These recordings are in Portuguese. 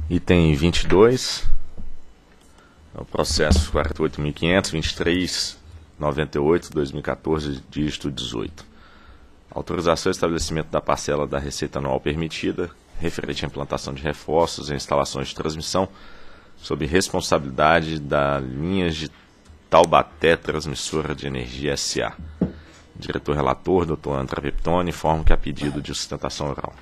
Item 22, é o processo 48.500.23.98/2014, dígito 18. Autorização e estabelecimento da parcela da receita anual permitida, referente à implantação de reforços e instalações de transmissão, sob responsabilidade da Linhas de Taubaté Transmissora de Energia S.A. Diretor-relator, Dr. André Peptoni, informa que há pedido de sustentação oral.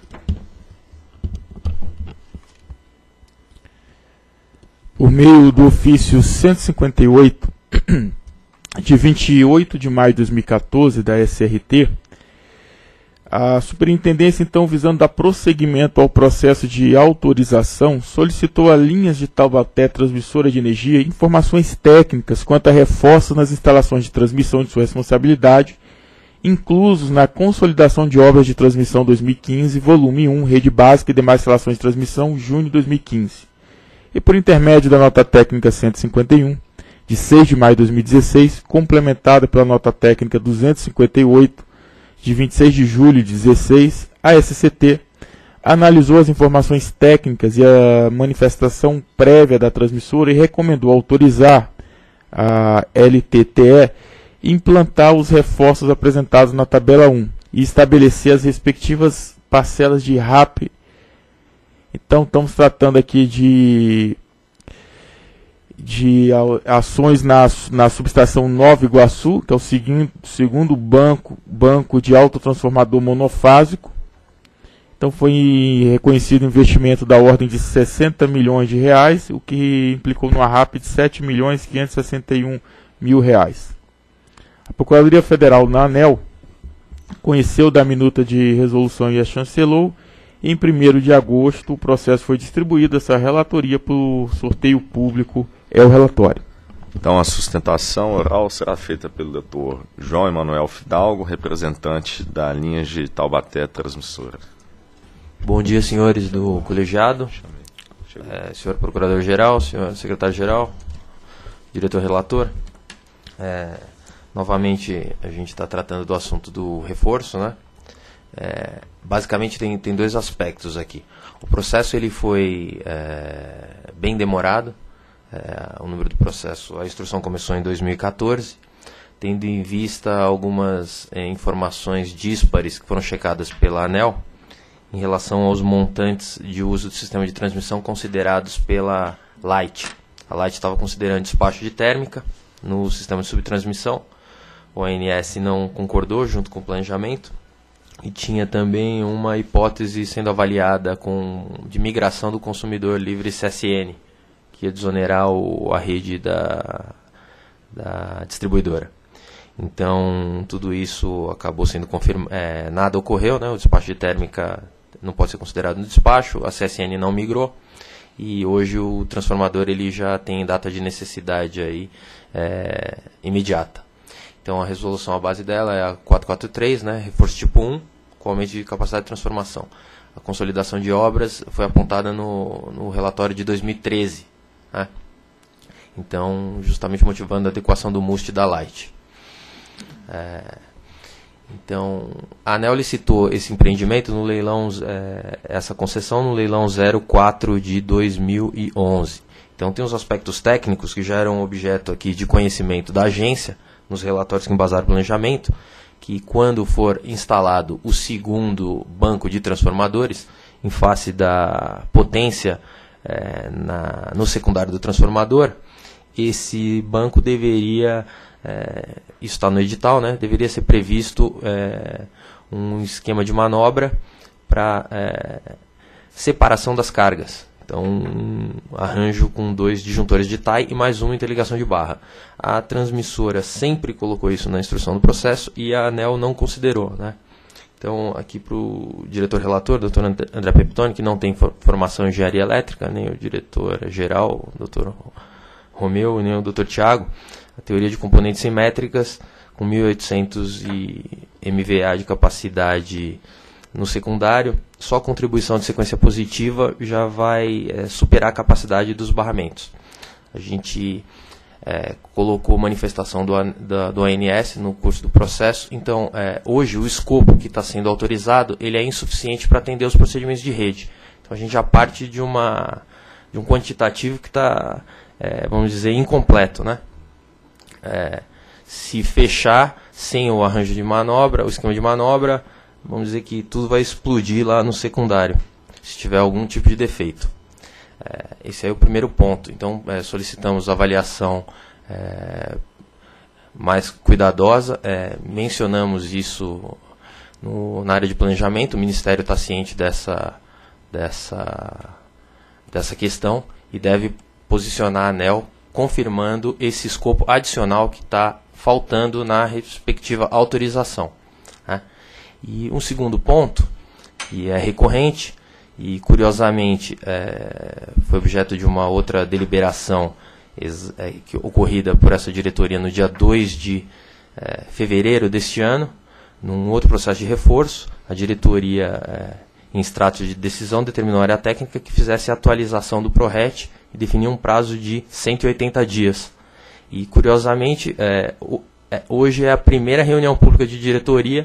Por meio do ofício 158, de 28 de maio de 2014, da SRT, a Superintendência, então, visando dar prosseguimento ao processo de autorização, solicitou a Linhas de Taubaté Transmissora de Energia informações técnicas quanto a reforços nas instalações de transmissão de sua responsabilidade, inclusos na Consolidação de Obras de Transmissão 2015, volume 1, Rede Básica e demais instalações de transmissão, junho de 2015. E por intermédio da Nota Técnica 151, de 6 de maio de 2016, complementada pela Nota Técnica 258, de 26 de julho de 2016, a SCT analisou as informações técnicas e a manifestação prévia da transmissora e recomendou autorizar a LTTE implantar os reforços apresentados na tabela 1 e estabelecer as respectivas parcelas de RAP. Então, estamos tratando aqui de ações na subestação Nova Iguaçu, que é o segundo banco de autotransformador monofásico. Então, foi reconhecido um investimento da ordem de 60 milhões de reais, o que implicou numa RAP de 7.561.000 A Procuradoria Federal, na ANEEL, conheceu da minuta de resolução e a chancelou. Em 1º de agosto, o processo foi distribuído, essa relatoria por sorteio público é o relatório. Então, a sustentação oral será feita pelo Dr. João Emanuel Fidalgo, representante da Linhas de Taubaté Transmissora. Bom dia, senhores do colegiado, senhor Procurador-Geral, senhor Secretário-Geral, diretor-relator. Novamente, a gente está tratando do assunto do reforço, né? Basicamente tem dois aspectos aqui. O processo ele foi bem demorado. O número do processo, a instrução começou em 2014, tendo em vista algumas informações díspares que foram checadas pela ANEEL em relação aos montantes de uso do sistema de transmissão considerados pela Light. A Light estava considerando despacho de térmica no sistema de subtransmissão. O ANS não concordou junto com o planejamento. E tinha também uma hipótese sendo avaliada de migração do consumidor livre CSN, que ia desonerar a rede da distribuidora. Então, tudo isso acabou sendo confirmado. Nada ocorreu, né? O despacho de térmica não pode ser considerado no despacho, a CSN não migrou, e hoje o transformador ele já tem data de necessidade aí, imediata. Então, a resolução, a base dela é a 443, né? Reforço tipo 1, com aumento de capacidade de transformação. A consolidação de obras foi apontada no relatório de 2013. Né? Então, justamente motivando a adequação do MUST da Light. Então, a ANEEL licitou esse empreendimento no leilão, essa concessão no leilão 04 de 2011. Então, tem os aspectos técnicos que já eram objeto aqui de conhecimento da agência, nos relatórios que embasaram o planejamento, que quando for instalado o segundo banco de transformadores, em face da potência no secundário do transformador, esse banco deveria, isso está no edital, né, deveria ser previsto um esquema de manobra para separação das cargas. Então, um arranjo com 2 disjuntores de tie e mais uma interligação de barra. A transmissora sempre colocou isso na instrução do processo e a ANEEL não considerou. Né? Então, aqui para o diretor-relator, Dr. André Peptoni, que não tem formação em engenharia elétrica, nem o diretor-geral, Dr. Romeu, nem o Dr. Tiago, a teoria de componentes simétricas, com 1.800 MVA de capacidade no secundário, só a contribuição de sequência positiva já vai superar a capacidade dos barramentos. A gente colocou manifestação do ANS no curso do processo, então hoje o escopo que está sendo autorizado ele é insuficiente para atender os procedimentos de rede. Então a gente já parte de uma de um quantitativo que está, vamos dizer, incompleto, né? Se fechar sem o arranjo de manobra, o esquema de manobra, vamos dizer que tudo vai explodir lá no secundário, se tiver algum tipo de defeito. Esse é o primeiro ponto. Então, solicitamos avaliação mais cuidadosa. Mencionamos isso na área de planejamento. O Ministério está ciente dessa questão e deve posicionar a ANEEL confirmando esse escopo adicional que está faltando na respectiva autorização. E um segundo ponto, que é recorrente e, curiosamente, foi objeto de uma outra deliberação ocorrida por essa diretoria no dia 2 de fevereiro deste ano, num outro processo de reforço. A diretoria, em extrato de decisão, determinou a área técnica que fizesse a atualização do PRORET e definiu um prazo de 180 dias. E, curiosamente, hoje é a primeira reunião pública de diretoria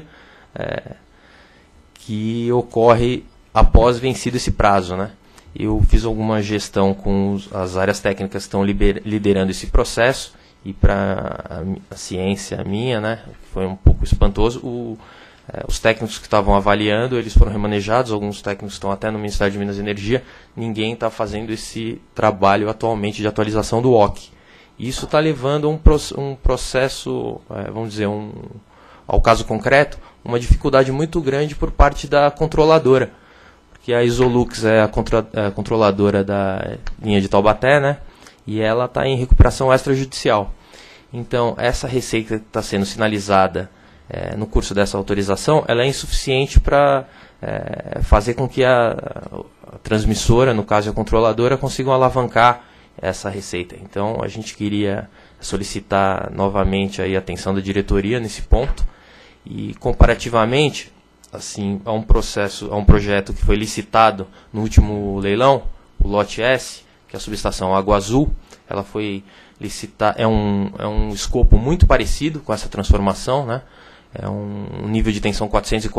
que ocorre após vencido esse prazo, né? Eu fiz alguma gestão com as áreas técnicas que estão liderando esse processo, e para a ciência minha, né, foi um pouco espantoso. Os técnicos que estavam avaliando, eles foram remanejados, alguns técnicos estão até no Ministério de Minas e Energia, ninguém está fazendo esse trabalho atualmente de atualização do OC. Isso está levando a um processo, vamos dizer, ao caso concreto, uma dificuldade muito grande por parte da controladora, porque a Isolux é a controladora da linha de Taubaté, né, e ela está em recuperação extrajudicial. Então, essa receita que está sendo sinalizada no curso dessa autorização, ela é insuficiente para fazer com que a transmissora, no caso a controladora, consigam alavancar essa receita. Então, a gente queria solicitar novamente aí a atenção da diretoria nesse ponto. E, comparativamente, assim, a um projeto que foi licitado no último leilão, o lote S, que é a subestação Água Azul, ela foi licitada, é um escopo muito parecido com essa transformação, né? É um nível de tensão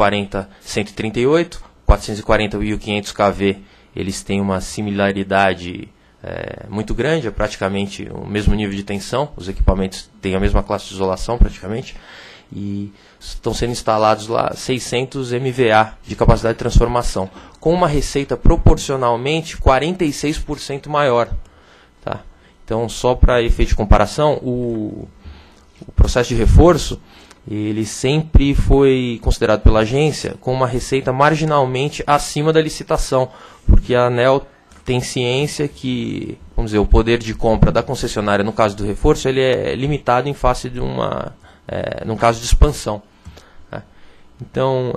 440-138, 440 e o 500 kV, eles têm uma similaridade muito grande, é praticamente o mesmo nível de tensão, os equipamentos têm a mesma classe de isolação praticamente, e estão sendo instalados lá 600 MVA de capacidade de transformação, com uma receita proporcionalmente 46% maior. Tá? Então, só para efeito de comparação, o processo de reforço, ele sempre foi considerado pela agência com uma receita marginalmente acima da licitação, porque a ANEEL tem ciência que, vamos dizer, o poder de compra da concessionária, no caso do reforço, ele é limitado em face de num caso de expansão. Né? Então,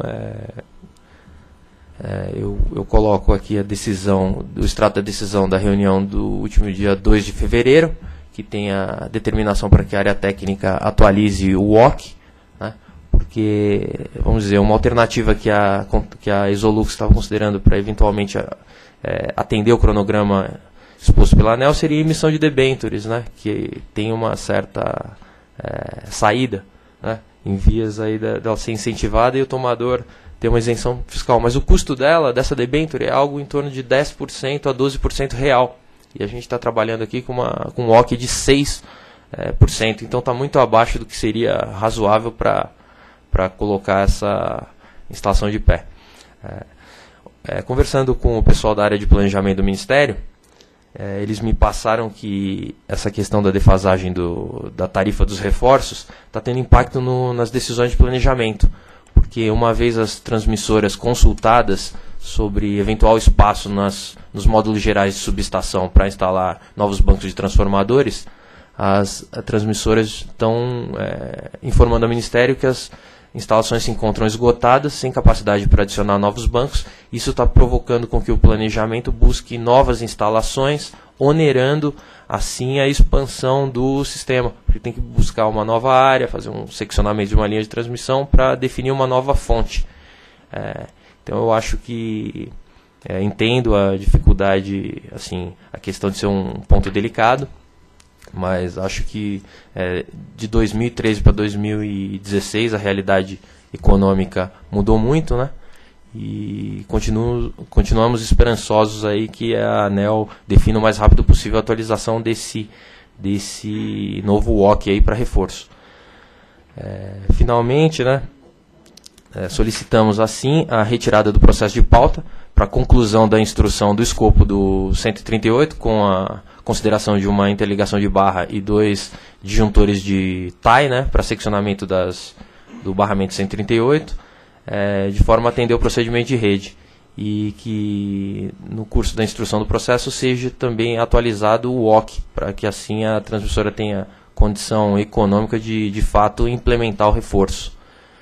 eu coloco aqui a decisão, o extrato da decisão da reunião do último dia 2 de fevereiro, que tem a determinação para que a área técnica atualize o OC, né? Porque, vamos dizer, uma alternativa que a Isolux estava considerando para eventualmente atender o cronograma exposto pela ANEEL seria a emissão de debêntures, né? Que tem uma certa saída, né, em vias aí dela ser incentivada e o tomador ter uma isenção fiscal. Mas o custo dessa debênture é algo em torno de 10% a 12% real. E a gente está trabalhando aqui com um OC de 6%. Então está muito abaixo do que seria razoável para colocar essa instalação de pé. Conversando com o pessoal da área de planejamento do Ministério, eles me passaram que essa questão da defasagem da tarifa dos reforços está tendo impacto nas decisões de planejamento, porque uma vez as transmissoras consultadas sobre eventual espaço nos módulos gerais de subestação para instalar novos bancos de transformadores, as transmissoras estão informando ao Ministério que as instalações se encontram esgotadas, sem capacidade para adicionar novos bancos. Isso está provocando com que o planejamento busque novas instalações, onerando assim a expansão do sistema, porque tem que buscar uma nova área, fazer um seccionamento de uma linha de transmissão para definir uma nova fonte. Então eu acho que entendo a dificuldade, assim, a questão de ser um ponto delicado, mas acho que de 2013 para 2016 a realidade econômica mudou muito, né? e continuamos esperançosos aí que a ANEEL defina o mais rápido possível a atualização desse novo WOC aí para reforço. Finalmente, né, solicitamos assim a retirada do processo de pauta para a conclusão da instrução do escopo do 138 com a consideração de uma interligação de barra e 2 disjuntores de TIE, né, para seccionamento do barramento 138, de forma a atender o procedimento de rede, e que no curso da instrução do processo seja também atualizado o WOC, para que assim a transmissora tenha condição econômica de fato implementar o reforço.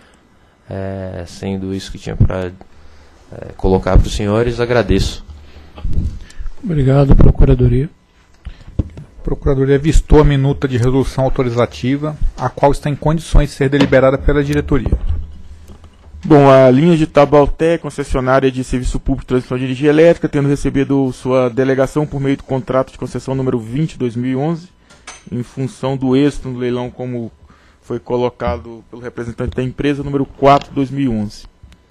Sendo isso que tinha para colocar para os senhores, agradeço. Obrigado, Procuradoria. A Procuradoria vistou a minuta de resolução autorizativa, a qual está em condições de ser deliberada pela diretoria. Bom, a linha de Taubaté, concessionária de serviço público de transmissão de energia elétrica, tendo recebido sua delegação por meio do contrato de concessão número 20/2011, em função do êxito no leilão, como foi colocado pelo representante da empresa, número 4/2011.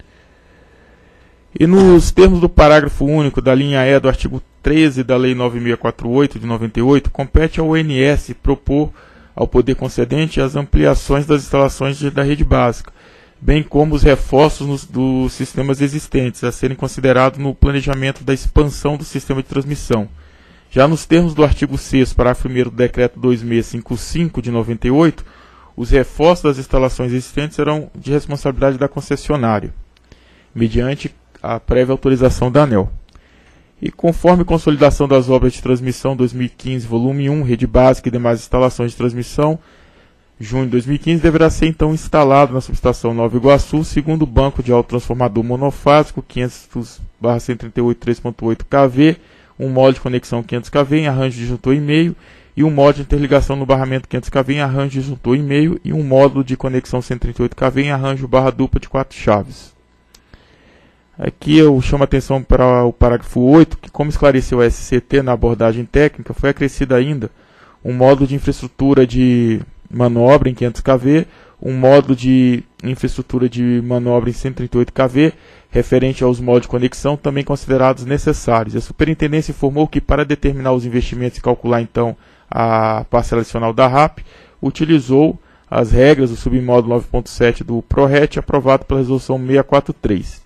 E nos termos do parágrafo único da linha E do artigo 13 da Lei 9648 de 98, compete ao ONS propor ao poder concedente as ampliações das instalações da rede básica, bem como os reforços dos sistemas existentes, a serem considerados no planejamento da expansão do sistema de transmissão. Já nos termos do artigo 6º, parágrafo 1º do Decreto 2655 de 98, os reforços das instalações existentes serão de responsabilidade da concessionária, mediante a prévia autorização da ANEEL. E conforme consolidação das obras de transmissão 2015, volume 1, rede básica e demais instalações de transmissão, junho de 2015, deverá ser então instalado na subestação Nova Iguaçu o segundo banco de autotransformador monofásico 500/138 3.8 kV, um módulo de conexão 500 kV em arranjo de disjuntor e meio, e um módulo de interligação no barramento 500 kV em arranjo de disjuntor e meio, e um módulo de conexão 138 kV em arranjo barra dupla de 4 chaves. Aqui eu chamo a atenção para o parágrafo 8, que, como esclareceu a SCT na abordagem técnica, foi acrescido ainda um módulo de infraestrutura de manobra em 500 kV, um módulo de infraestrutura de manobra em 138 kV, referente aos módulos de conexão, também considerados necessários. A superintendência informou que, para determinar os investimentos e calcular então a parcela adicional da RAP, utilizou as regras do submódulo 9.7 do PRORET, aprovado pela resolução 643.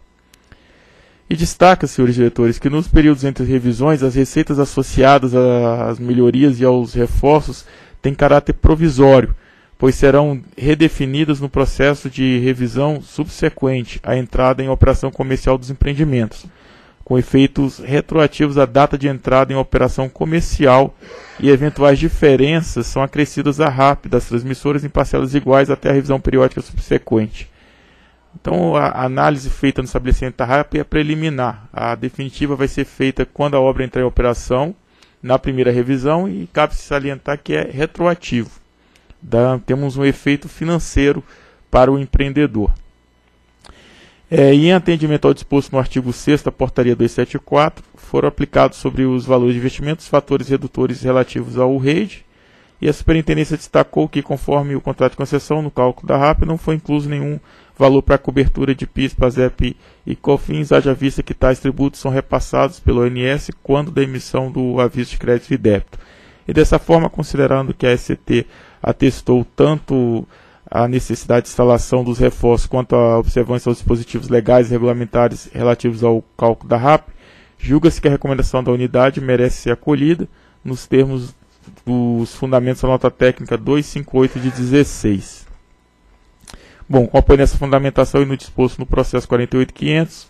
E destaca, senhores diretores, que nos períodos entre revisões, as receitas associadas às melhorias e aos reforços têm caráter provisório, pois serão redefinidas no processo de revisão subsequente à entrada em operação comercial dos empreendimentos, com efeitos retroativos à data de entrada em operação comercial, e eventuais diferenças são acrescidas à RAP das transmissoras em parcelas iguais até a revisão periódica subsequente. Então, a análise feita no estabelecimento da RAP é preliminar. A definitiva vai ser feita quando a obra entrar em operação, na primeira revisão, e cabe se salientar que é retroativo. Temos um efeito financeiro para o empreendedor. E em atendimento ao disposto no artigo 6º da Portaria 274, foram aplicados sobre os valores de investimento os fatores redutores relativos ao REID, e a superintendência destacou que, conforme o contrato de concessão, no cálculo da RAP não foi incluso nenhum valor para a cobertura de PIS, PASEP e COFINS, haja vista que tais tributos são repassados pelo ONS quando da emissão do aviso de crédito e débito. E dessa forma, considerando que a SCT atestou tanto a necessidade de instalação dos reforços quanto a observância aos dispositivos legais e regulamentares relativos ao cálculo da RAP, julga-se que a recomendação da unidade merece ser acolhida nos termos dos fundamentos da nota técnica 258 de 16. Bom, acompanhando essa fundamentação e no disposto no processo 48.500,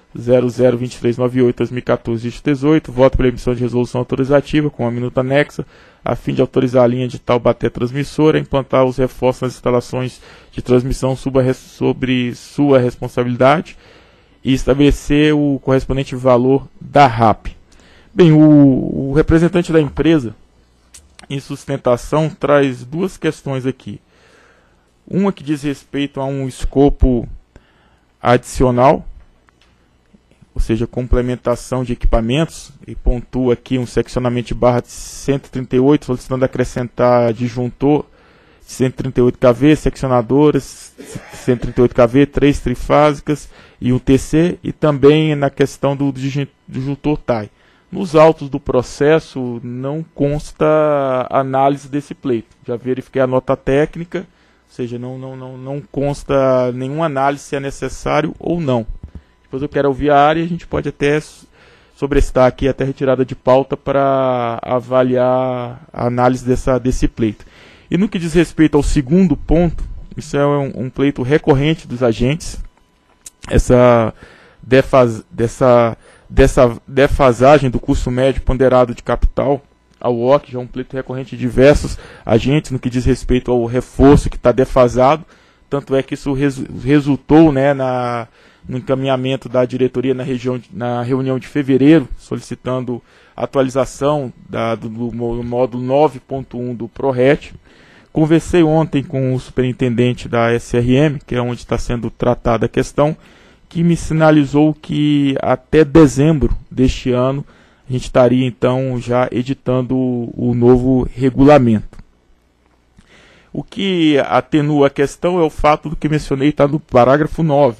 002398-2014-18, voto pela emissão de resolução autorizativa com a minuta anexa, a fim de autorizar a linha de Taubaté Transmissora a implantar os reforços nas instalações de transmissão sobre sua responsabilidade e estabelecer o correspondente valor da RAP. Bem, o representante da empresa, em sustentação, traz duas questões aqui. Uma que diz respeito a um escopo adicional, ou seja, complementação de equipamentos, e pontua aqui um seccionamento de barra 138, solicitando acrescentar disjuntor 138 kV, seccionadoras, 138 kV, 3 trifásicas e um TC, e também na questão do disjuntor TAI. Nos autos do processo não consta análise desse pleito. Já verifiquei a nota técnica, ou seja, não consta nenhuma análise se é necessário ou não. Depois eu quero ouvir a área e a gente pode até sobrestar aqui até retirada de pauta para avaliar a análise desse pleito. E no que diz respeito ao segundo ponto, isso é um pleito recorrente dos agentes, essa defasagem do custo médio ponderado de capital ao OC, já é um pleito recorrente de diversos agentes no que diz respeito ao reforço que está defasado, tanto é que isso resultou, né, no encaminhamento da diretoria na reunião de fevereiro, solicitando atualização do módulo 9.1 do PRORET. Conversei ontem com o superintendente da SRM, que é onde está sendo tratada a questão, que me sinalizou que até dezembro deste ano a gente estaria então já editando o novo regulamento. O que atenua a questão é o fato do que mencionei, está no parágrafo 9.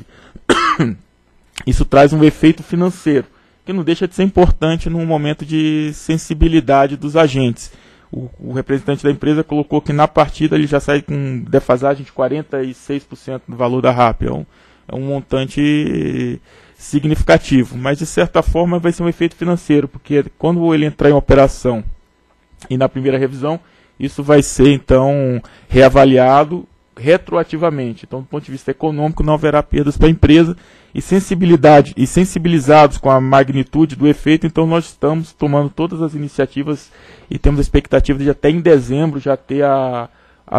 Isso traz um efeito financeiro, que não deixa de ser importante num momento de sensibilidade dos agentes. O representante da empresa colocou que na partida ele já sai com defasagem de 46% do valor da RAP. É um montante significativo, mas de certa forma vai ser um efeito financeiro, porque quando ele entrar em operação e na primeira revisão, isso vai ser então reavaliado retroativamente. Então, do ponto de vista econômico, não haverá perdas para a empresa e sensibilizados com a magnitude do efeito, então nós estamos tomando todas as iniciativas e temos a expectativa de até em dezembro já ter a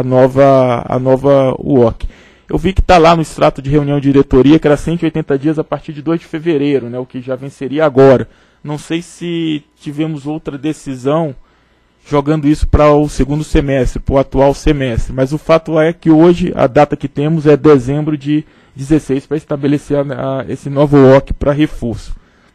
nova UOC. Eu vi que está lá no extrato de reunião de diretoria que era 180 dias a partir de 2 de fevereiro, né, o que já venceria agora. Não sei se tivemos outra decisão jogando isso para o segundo semestre, para o atual semestre. Mas o fato é que hoje a data que temos é dezembro de 16 para estabelecer esse novo OC para reforço.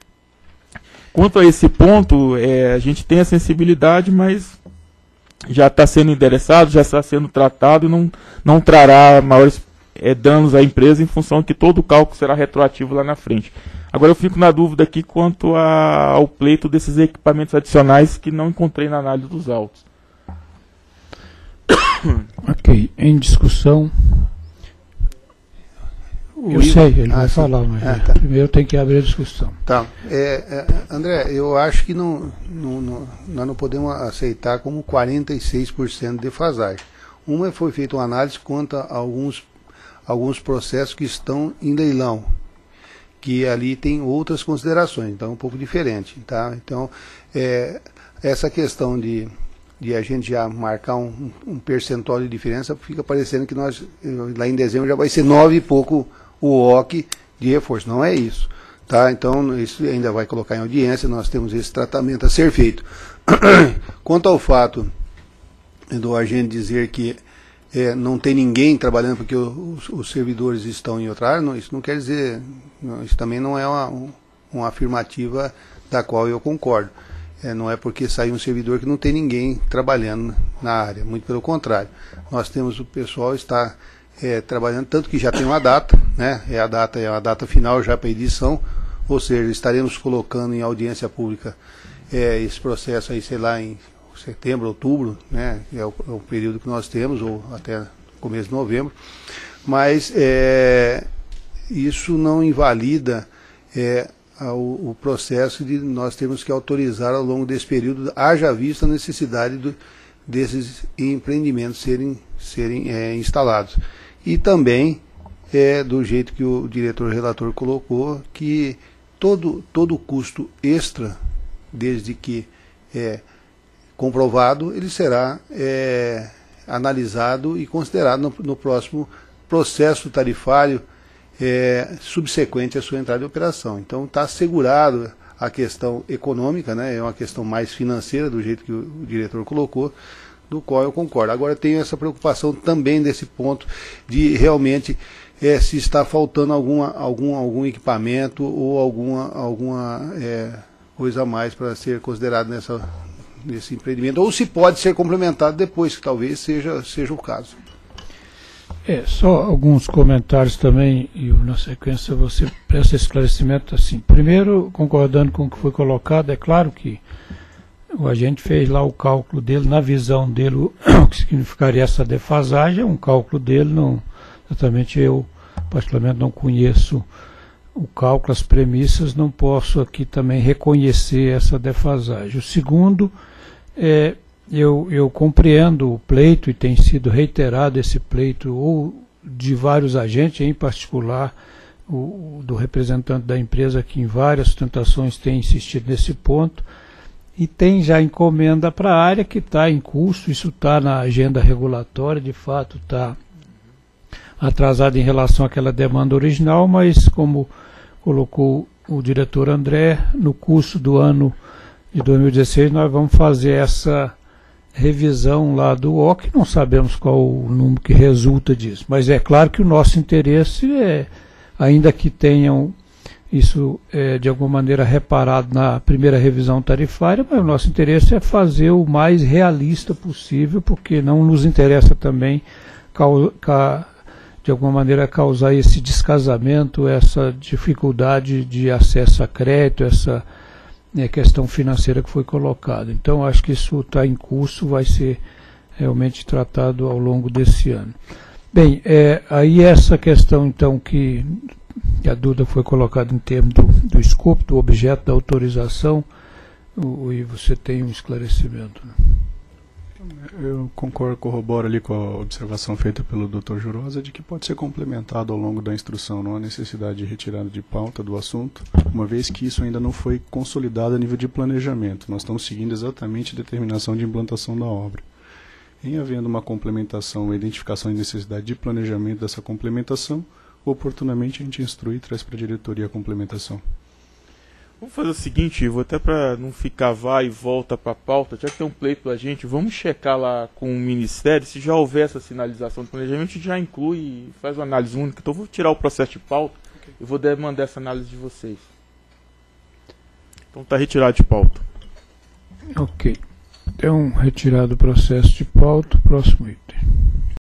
Quanto a esse ponto, a gente tem a sensibilidade, mas já está sendo endereçado, já está sendo tratado e não trará maiores danos à empresa em função de que todo o cálculo será retroativo lá na frente. Agora eu fico na dúvida aqui quanto ao pleito desses equipamentos adicionais que não encontrei na análise dos autos. Ok, em discussão. Eu sei, ele vai falar, mas tá. Primeiro tem que abrir a discussão. Tá. André, eu acho que nós não podemos aceitar como 46% de defasagem. Foi feita uma análise quanto a alguns processos que estão em leilão, que ali tem outras considerações, então é um pouco diferente, tá? Então, essa questão de a gente já marcar um percentual de diferença, fica parecendo que nós, lá em dezembro, já vai ser 9 e pouco o OC de reforço. Não é isso, tá? Então, isso ainda vai colocar em audiência, nós temos esse tratamento a ser feito. Quanto ao fato do agente dizer que não tem ninguém trabalhando porque os servidores estão em outra área, isso não quer dizer, isso também não é uma afirmativa da qual eu concordo. Não é porque saiu um servidor que não tem ninguém trabalhando na área, muito pelo contrário. Nós temos o pessoal está trabalhando, tanto que já tem uma data, né? É a data final já para edição, ou seja, estaremos colocando em audiência pública esse processo aí, sei lá, em setembro, outubro, né, é o período que nós temos, ou até começo de novembro, mas isso não invalida o processo de nós termos que autorizar ao longo desse período, haja vista a necessidade desses empreendimentos serem instalados. E também, do jeito que o diretor relator colocou, que todo custo extra, desde que comprovado, ele será analisado e considerado no próximo processo tarifário subsequente à sua entrada em operação. Então está assegurado a questão econômica, né, é uma questão mais financeira, do jeito que o diretor colocou, do qual eu concordo. Agora tenho essa preocupação também desse ponto de realmente se está faltando algum equipamento ou alguma coisa a mais para ser considerado nesse empreendimento, ou se pode ser complementado depois, que talvez seja o caso. Só alguns comentários também, e na sequência você presta esclarecimento assim. Primeiro, concordando com o que foi colocado, é claro que o agente fez lá o cálculo dele, na visão dele, o que significaria essa defasagem, um cálculo dele, não, exatamente eu, particularmente, não conheço o cálculo, as premissas, não posso aqui também reconhecer essa defasagem. O segundo, eu compreendo o pleito, e tem sido reiterado esse pleito, ou de vários agentes, em particular do representante da empresa, que em várias sustentações tem insistido nesse ponto, e tem já encomenda para a área que está em curso, isso está na agenda regulatória, de fato está atrasado em relação àquela demanda original, mas como colocou o diretor André, no curso do ano de 2016 nós vamos fazer essa revisão lá do OC, não sabemos qual o número que resulta disso, mas é claro que o nosso interesse ainda que tenham isso de alguma maneira reparado na primeira revisão tarifária, mas o nosso interesse é fazer o mais realista possível, porque não nos interessa também de alguma maneira causar esse descasamento, essa dificuldade de acesso a crédito, essa questão financeira que foi colocada. Então acho que isso está em curso, vai ser realmente tratado ao longo desse ano. Bem, aí essa questão então que a dúvida foi colocada em termos do escopo, do objeto da autorização, e você tem um esclarecimento, né? Eu concordo, corroboro ali com a observação feita pelo Dr. Jurosa de que pode ser complementado ao longo da instrução, não há necessidade de retirada de pauta do assunto, uma vez que isso ainda não foi consolidado a nível de planejamento. Nós estamos seguindo exatamente a determinação de implantação da obra. Em havendo uma complementação, uma identificação de necessidade de planejamento dessa complementação, oportunamente a gente instrui e traz para a diretoria a complementação. Vamos fazer o seguinte, vou até para não ficar vai e volta para a pauta, já que tem um pleito da gente, vamos checar lá com o Ministério, se já houver essa sinalização de planejamento, a gente já inclui e faz uma análise única. Então vou tirar o processo de pauta e vou demandar essa análise de vocês. Então está retirado de pauta. Ok. Então, retirado o processo de pauta, próximo item.